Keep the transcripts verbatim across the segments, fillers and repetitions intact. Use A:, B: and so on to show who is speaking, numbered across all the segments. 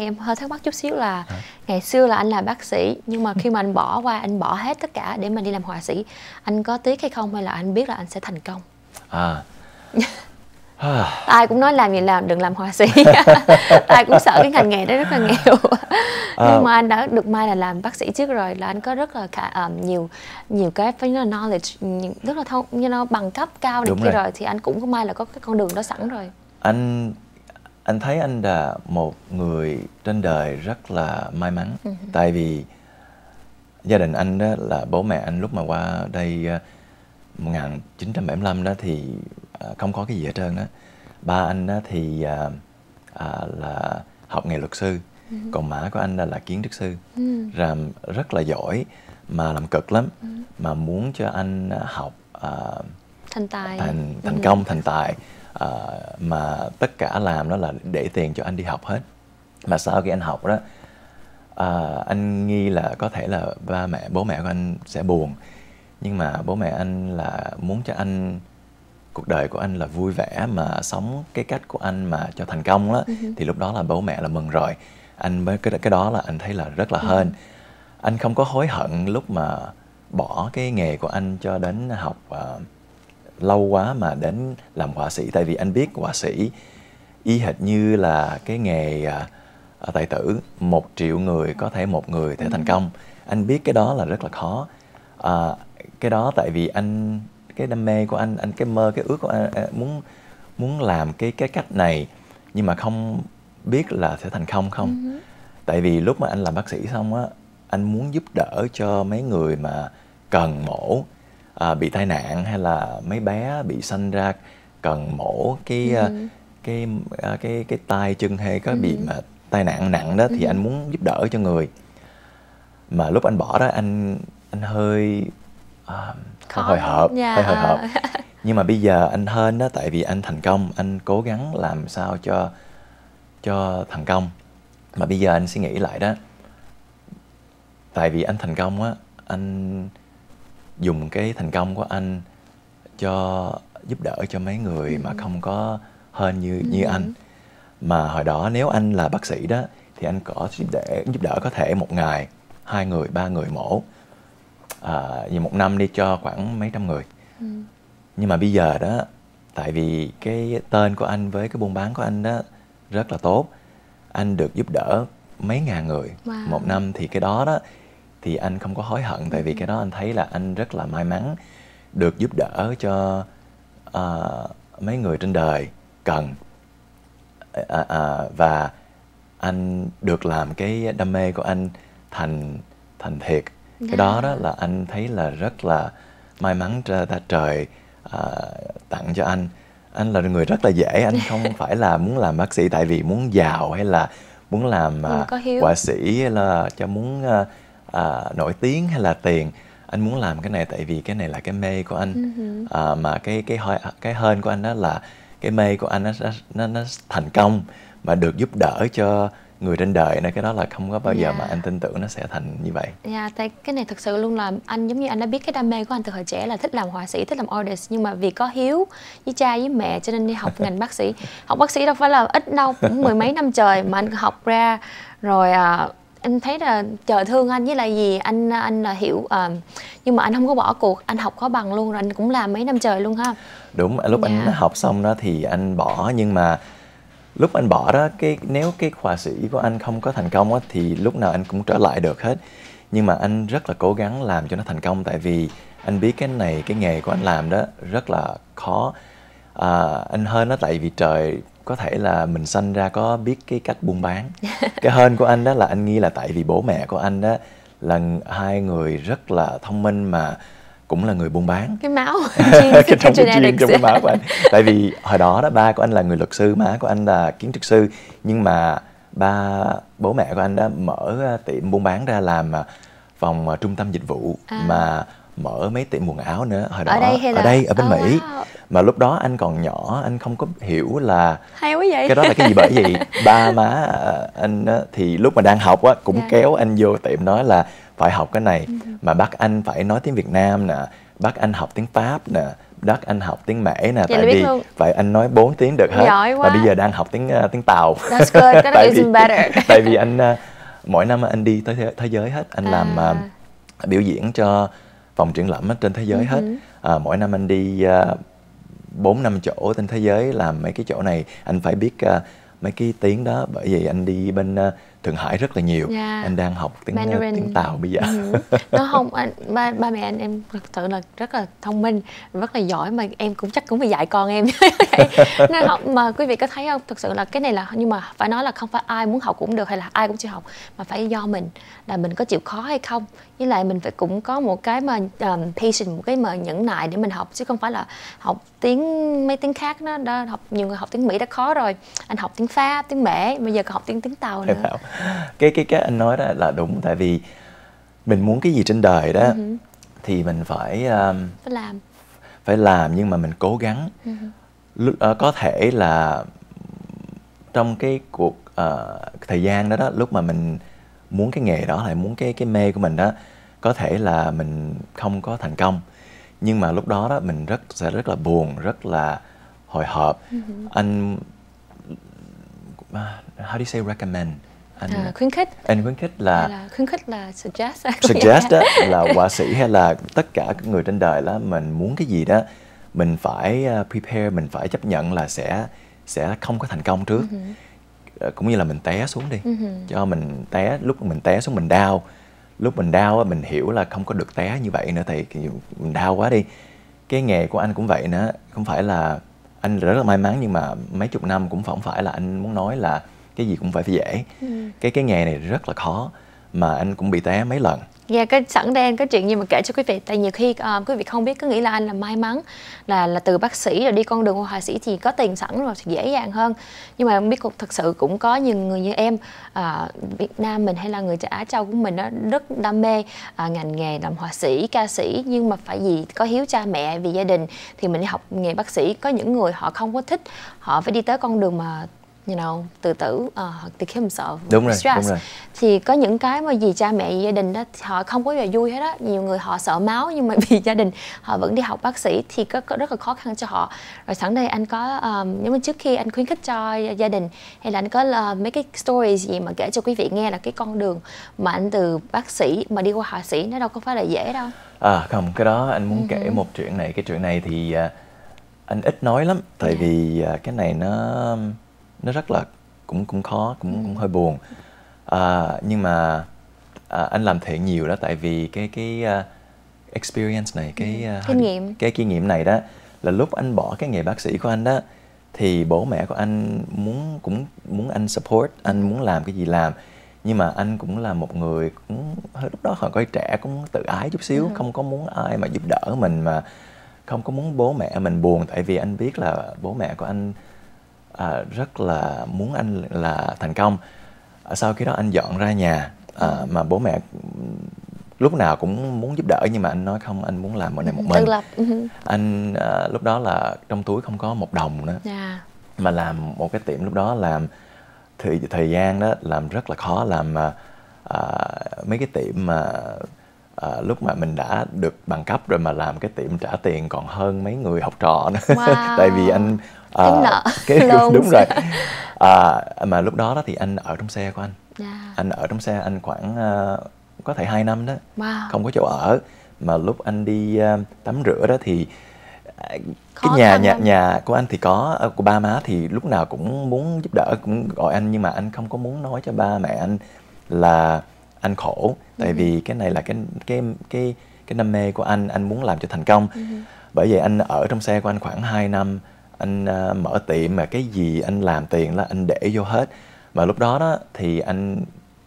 A: này em hơi thắc mắc chút xíu là
B: Hả?
A: ngày xưa là anh là bác sĩ, nhưng mà khi mà anh bỏ qua, anh bỏ hết tất cả để mà đi làm họa sĩ, anh có tiếc hay không, hay là anh biết là anh sẽ thành công?
B: À.
A: Ai cũng nói làm gì làm, đừng làm họa sĩ. Ai cũng sợ cái ngành nghề đó rất là nghèo.
B: À.
A: Nhưng mà anh đã được may là làm bác sĩ trước rồi, là anh có rất là cả, um, nhiều nhiều cái phải nói là knowledge, rất là thông như nó bằng cấp cao này kia rồi. rồi thì anh cũng có may là có cái con đường đó sẵn rồi.
B: Anh anh thấy anh là một người trên đời rất là may mắn. Uh-huh. Tại vì gia đình anh đó là bố mẹ anh lúc mà qua đây một nghìn chín trăm bảy mươi lăm đó thì không có cái gì hết trơn đó. Ba anh đó thì à, à, là học nghề luật sư, ừ. còn má của anh là, là kiến trúc sư, ừ. làm rất là giỏi mà làm cực lắm, ừ. mà muốn cho anh học à,
A: thành tài,
B: thành thành
A: ừ.
B: công, thành tài, à, mà tất cả làm đó là để tiền cho anh đi học hết. Mà sau khi anh học đó, à, anh nghi là có thể là ba mẹ bố mẹ của anh sẽ buồn, nhưng mà bố mẹ anh là muốn cho anh cuộc đời của anh là vui vẻ mà sống cái cách của anh mà cho thành công đó, uh-huh. thì lúc đó là bố mẹ là mừng rồi. Anh mới cái cái đó là anh thấy là rất là hên. Uh-huh. Anh không có hối hận lúc mà bỏ cái nghề của anh cho đến học uh, lâu quá mà đến làm họa sĩ, tại vì anh biết họa sĩ y hệt như là cái nghề uh, tài tử, một triệu người có thể một người thể uh-huh. thành công. Anh biết cái đó là rất là khó. Uh, cái đó tại vì anh cái đam mê của anh, anh cái mơ, cái ước của anh muốn muốn làm cái cái cách này, nhưng mà không biết là sẽ thành công không. Uh-huh. Tại vì lúc mà anh làm bác sĩ xong á, anh muốn giúp đỡ cho mấy người mà cần mổ, à, bị tai nạn, hay là mấy bé bị sanh ra cần mổ cái uh-huh. cái cái cái cái tay chân, hay có uh-huh. bị mà tai nạn nặng đó, thì uh-huh. anh muốn giúp đỡ cho người. Mà lúc anh bỏ đó, anh anh hơi uh, Khó hồi hộp, yeah. hơi hồi hộp. Nhưng mà bây giờ anh hên đó, tại vì anh thành công, anh cố gắng làm sao cho cho thành công. Mà bây giờ anh suy nghĩ lại đó, tại vì anh thành công á, anh dùng cái thành công của anh cho giúp đỡ cho mấy người ừ. mà không có hên như ừ. như anh. Mà hồi đó nếu anh là bác sĩ đó, thì anh có giúp đỡ, giúp đỡ có thể một ngày hai người, ba người mổ. À, vì một năm đi cho khoảng mấy trăm người. ừ. Nhưng mà bây giờ đó, tại vì cái tên của anh với cái buôn bán của anh đó rất là tốt, anh được giúp đỡ mấy ngàn người wow. một năm, thì cái đó đó thì anh không có hối hận. ừ. Tại vì cái đó anh thấy là anh rất là may mắn được giúp đỡ cho uh, mấy người trên đời cần, à, à, và anh được làm cái đam mê của anh thành thành thiệt. Cái yeah. đó đó là anh thấy là rất là may mắn ta trời uh, tặng cho anh. Anh là người rất là dễ, anh không phải là muốn làm bác sĩ tại vì muốn giàu, hay là muốn làm uh, họa sĩ, hay là cho muốn uh, uh, nổi tiếng hay là tiền. Anh muốn làm cái này tại vì cái này là cái mê của anh. uh-huh. uh, mà cái cái cái hên của anh đó là cái mê của anh nó nó, nó thành công mà được giúp đỡ cho người trên đời, nên cái đó là không có bao giờ yeah. mà anh tin tưởng nó sẽ thành như vậy.
A: Dạ, yeah, tại cái này thực sự luôn là anh giống như anh đã biết cái đam mê của anh từ hồi trẻ là thích làm họa sĩ, thích làm artist, nhưng mà vì có hiếu với cha với mẹ cho nên đi học ngành bác sĩ. Học bác sĩ đâu phải là ít đâu, cũng mười mấy năm trời mà anh học ra rồi. À, anh thấy là trời thương anh với lại gì anh anh là hiểu, à, nhưng mà anh không có bỏ cuộc, anh học có bằng luôn rồi, anh cũng làm mấy năm trời luôn ha.
B: Đúng, lúc yeah. anh học xong đó thì anh bỏ, nhưng mà lúc anh bỏ đó, cái nếu cái họa sĩ của anh không có thành công á, thì lúc nào anh cũng trở lại được hết. Nhưng mà anh rất là cố gắng làm cho nó thành công, tại vì anh biết cái này, cái nghề của anh làm đó rất là khó. À, anh hên đó, tại vì trời có thể là mình sanh ra có biết cái cách buôn bán. Cái hên của anh đó là anh nghĩ là tại vì bố mẹ của anh đó là hai người rất là thông minh mà cũng là người buôn bán.
A: Cái máu
B: cái trong cái gene, trong cái máu của anh. Tại vì hồi đó đó ba của anh là người luật sư, má của anh là kiến trúc sư, nhưng mà ba bố mẹ của anh đã mở tiệm buôn bán ra, làm phòng trung tâm dịch vụ, à. mà mở mấy tiệm quần áo nữa. Hồi đó
A: ở đây hay là...
B: ở đây ở bên
A: oh,
B: Mỹ.
A: Wow.
B: Mà lúc đó anh còn nhỏ, anh không có hiểu là
A: hay quá vậy.
B: Cái đó là cái gì, bởi vì ba má anh thì lúc mà đang học á cũng yeah. kéo anh vô tiệm nói là phải học cái này, mà bắt anh phải nói tiếng Việt Nam nè, bắt anh học tiếng Pháp nè, bắt anh học tiếng Mễ nè,
A: Vậy
B: tại
A: biết
B: vì
A: luôn.
B: vậy anh nói bốn tiếng được hết.
A: Giỏi
B: Và
A: quá.
B: bây giờ đang học tiếng uh, tiếng Tàu.
A: That's good, that
B: tại
A: is
B: vì
A: better.
B: tại vì anh uh, mỗi năm anh đi tới thế, thế giới hết, anh
A: À.
B: làm uh, biểu diễn cho phòng triển lãm ở trên thế giới hết. Uh, mỗi năm anh đi uh, bốn năm chỗ trên thế giới, làm mấy cái chỗ này anh phải biết uh, mấy cái tiếng đó, bởi vì anh đi bên uh, Thượng Hải rất là nhiều.
A: Yeah.
B: Anh đang học tiếng
A: Mandarin.
B: tiếng Tàu bây giờ.
A: Ừ. Nó không, anh, ba, ba mẹ anh em thật sự là rất là thông minh, rất là giỏi, mà em cũng chắc cũng phải dạy con em. Nên không, mà quý vị có thấy không, thực sự là cái này là, nhưng mà phải nói là không phải ai muốn học cũng được hay là ai cũng chịu học, mà phải do mình, là mình có chịu khó hay không, với lại mình phải cũng có một cái mà um, patient, một cái mà nhẫn nại để mình học, chứ không phải là học tiếng mấy tiếng khác. Nó đã học, nhiều người học tiếng Mỹ đã khó rồi, anh học tiếng Pháp, tiếng Mễ, bây giờ còn học tiếng tiếng Tàu nữa.
B: cái cái cái anh nói đó là đúng, tại vì mình muốn cái gì trên đời đó uh-huh. thì mình phải um,
A: phải làm
B: phải làm nhưng mà mình cố gắng. uh-huh. uh, có thể là trong cái cuộc uh, thời gian đó đó, lúc mà mình muốn cái nghề đó, lại muốn cái cái mê của mình đó, có thể là mình không có thành công, nhưng mà lúc đó đó mình rất sẽ rất là buồn, rất là hồi hộp. uh-huh. Anh uh, how do you say recommend? Anh
A: à, khuyến khích.
B: Anh khuyến khích là,
A: là khuyến khích là suggest.
B: Suggest đó là họa sĩ hay là tất cả các người trên đời đó, mình muốn cái gì đó mình phải uh, prepare, mình phải chấp nhận là sẽ sẽ không có thành công trước. uh-huh. uh, cũng như là mình té xuống đi. uh-huh. Cho mình té, lúc mình té xuống mình đau, lúc mình đau mình hiểu là không có được té như vậy nữa, thì mình đau quá đi. Cái nghề của anh cũng vậy nữa, không phải là anh rất là may mắn, nhưng mà mấy chục năm cũng không phải là anh muốn nói là cái gì cũng phải phải dễ. ừ. Cái cái nghề này rất là khó, mà anh cũng bị té mấy lần.
A: Dạ, yeah, cái sẵn đây anh có chuyện gì mà kể cho quý vị, tại nhiều khi uh, quý vị không biết, cứ nghĩ là anh là may mắn là là từ bác sĩ rồi đi con đường họa sĩ thì có tiền sẵn rồi thì dễ dàng hơn, nhưng mà biết cuộc thật sự cũng có nhiều người như em, uh, Việt Nam mình hay là người Á Châu của mình đó, rất đam mê uh, ngành nghề làm họa sĩ, ca sĩ, nhưng mà phải vì có hiếu cha mẹ, vì gia đình thì mình đi học nghề bác sĩ. Có những người họ không có thích, họ phải đi tới con đường mà you know, tự tử, uh, to kill himself,
B: đúng rồi,
A: stress.
B: đúng rồi.
A: Thì có những cái mà vì cha mẹ, vì gia đình đó, họ không có gì vui hết á. Nhiều người họ sợ máu, nhưng mà vì gia đình họ vẫn đi học bác sĩ thì có, có rất là khó khăn cho họ. Rồi sẵn đây anh có, um, nhưng mà trước khi anh khuyến khích cho gia đình, hay là anh có uh, mấy cái stories gì mà kể cho quý vị nghe, là cái con đường mà anh từ bác sĩ mà đi qua họa sĩ nó đâu có phải là dễ đâu.
B: À không, cái đó anh muốn uh-huh. kể một chuyện này. Cái chuyện này thì uh, anh ít nói lắm, tại yeah. vì uh, cái này nó nó rất là cũng cũng khó, cũng, ừ. cũng hơi buồn. À, nhưng mà à, anh làm thiện nhiều đó, tại vì cái cái uh, experience này, cái uh,
A: kinh nghiệm,
B: cái kinh nghiệm này đó, là lúc anh bỏ cái nghề bác sĩ của anh đó, thì bố mẹ của anh muốn cũng muốn anh support, anh muốn làm cái gì làm, nhưng mà anh cũng là một người cũng lúc đó còn coi trẻ, cũng tự ái chút xíu, ừ. không có muốn ai mà giúp đỡ mình, mà không có muốn bố mẹ mình buồn, tại vì anh biết là bố mẹ của anh À, rất là muốn anh là thành công. à, Sau khi đó anh dọn ra nhà, à, mà bố mẹ lúc nào cũng muốn giúp đỡ, nhưng mà anh nói không, anh muốn làm mọi này một mình.
A: Lập.
B: Anh à, lúc đó là trong túi không có một đồng nữa, yeah. mà làm một cái tiệm lúc đó làm thời, thời gian đó làm rất là khó, làm à, mấy cái tiệm mà à, lúc mà mình đã được bằng cấp rồi mà làm cái tiệm trả tiền còn hơn mấy người học trò nữa.
A: Wow.
B: Tại vì anh
A: À, nợ.
B: cái đúng rồi. À, mà lúc đó đó thì anh ở trong xe của anh. Yeah. Anh ở trong xe anh khoảng uh, có thể hai năm đó. Wow. Không có chỗ ở. Mà lúc anh đi uh, tắm rửa đó thì uh, cái nhà nhà không? Nhà của anh thì có, uh, của ba má thì lúc nào cũng muốn giúp đỡ, cũng gọi anh, nhưng mà anh không có muốn nói cho ba mẹ anh là anh khổ. Tại uh-huh. vì cái này là cái cái cái cái đam mê của anh, anh muốn làm cho thành công. Uh-huh. Bởi vậy anh ở trong xe của anh khoảng hai năm. Anh uh, mở tiệm mà cái gì anh làm tiền là anh để vô hết. Mà lúc đó đó thì anh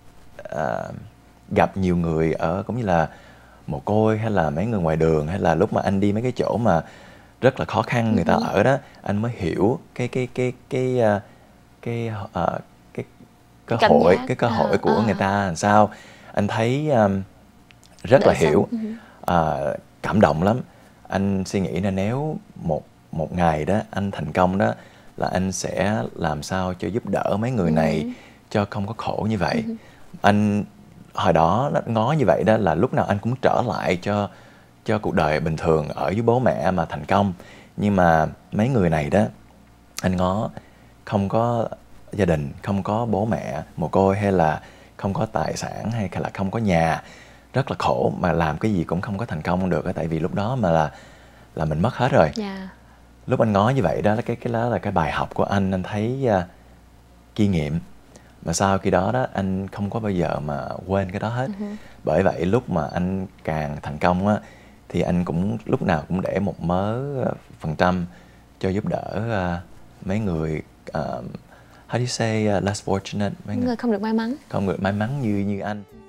B: uh, gặp nhiều người ở cũng như là mồ côi, hay là mấy người ngoài đường, hay là lúc mà anh đi mấy cái chỗ mà rất là khó khăn người ta uh-huh. ở đó, anh mới hiểu cái cái cái cái uh, cái uh, cái cơ Cảm hội giác. cái cơ hội uh, của uh. người ta làm sao. Anh thấy um, rất Đợi là hiểu, uh, cảm động lắm. Anh suy nghĩ là nếu một một ngày đó anh thành công đó, là anh sẽ làm sao cho giúp đỡ mấy người này, uh-huh. cho không có khổ như vậy. Uh-huh. Anh hồi đó nó ngó như vậy đó là lúc nào anh cũng trở lại cho cho cuộc đời bình thường ở với bố mẹ mà thành công. Nhưng mà mấy người này đó, anh ngó không có gia đình, không có bố mẹ mồ côi, hay là không có tài sản, hay là không có nhà, rất là khổ mà làm cái gì cũng không có thành công được. Tại vì lúc đó mà là là mình mất hết rồi.
A: Yeah.
B: Lúc anh ngó như vậy đó, cái cái đó là cái bài học của anh. Anh thấy uh, kinh nghiệm mà sau khi đó đó anh không có bao giờ mà quên cái đó hết. Uh-huh. Bởi vậy lúc mà anh càng thành công á, thì anh cũng lúc nào cũng để một mớ phần trăm cho giúp đỡ uh, mấy người uh, how do you say uh, less fortunate, mấy
A: người không được may mắn,
B: không được may mắn như như anh.